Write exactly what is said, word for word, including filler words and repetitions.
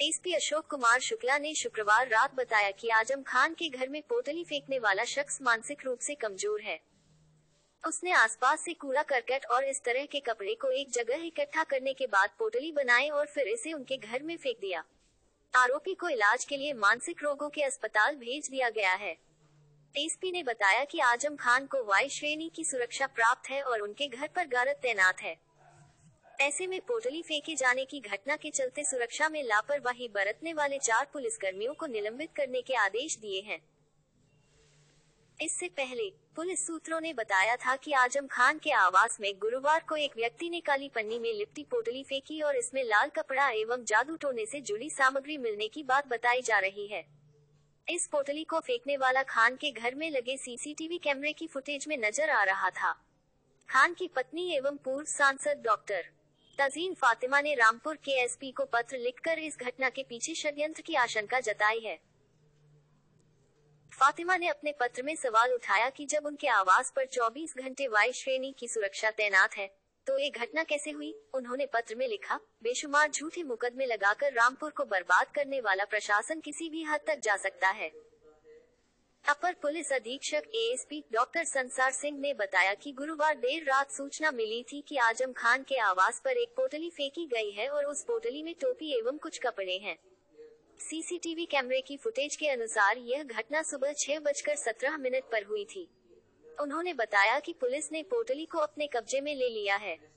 SP Ashok Kumar Shukla ने शुक्रवार रात बताया कि आजम खान के घर में पोटली फेंकने वाला शख्स मानसिक रूप से कमजोर है। उसने आसपास से कूड़ा करकट और इस तरह के कपड़े को एक जगह इकट्ठा करने के बाद पोटली बनाई और फिर इसे उनके घर में फेंक दिया। आरोपी को इलाज के लिए मानसिक रोगों के अस्पताल भेज दिया गया है। एसपी ने बताया कि आजम खान को वाई श्रेणी की सुरक्षा प्राप्त है और उनके घर पर गार्ड तैनात है। ऐसे में पोटली फेंके जाने की घटना के चलते सुरक्षा में लापरवाही बरतने वाले चार पुलिसकर्मियों को निलंबित करने के आदेश दिए हैं। इससे पहले पुलिस सूत्रों ने बताया था कि आजम खान के आवास में गुरुवार को एक व्यक्ति ने काली पन्नी में लिपटी पोटली फेंकी और इसमें लाल कपड़ा एवं जादू टोने से जुड़ी सामग्री मिलने की बात बताई जा रही है। इस पोटली को फेंकने वाला खान के घर में लगे सीसीटीवी कैमरे की फुटेज में नजर आ रहा था। खान की पत्नी एवं पूर्व सांसद डॉक्टर तजीन फातिमा ने रामपुर के एसपी को पत्र लिखकर इस घटना के पीछे षड्यंत्र की आशंका जताई है। फातिमा ने अपने पत्र में सवाल उठाया कि जब उनके आवास पर चौबीस घंटे वाई श्रेणी की सुरक्षा तैनात है, तो ये घटना कैसे हुई। उन्होंने पत्र में लिखा, बेशुमार झूठे मुकदमे लगाकर रामपुर को बर्बाद करने वाला प्रशासन किसी भी हद तक जा सकता है। अपर पुलिस अधीक्षक एएसपी डॉक्टर संसार सिंह ने बताया कि गुरुवार देर रात सूचना मिली थी कि आजम खान के आवास पर एक पोटली फेंकी गई है और उस पोटली में टोपी एवं कुछ कपड़े हैं। सीसीटीवी कैमरे की फुटेज के अनुसार यह घटना सुबह छह बजकर सत्रह मिनट पर हुई थी। उन्होंने बताया कि पुलिस ने पोटली को अपने कब्जे में ले लिया है।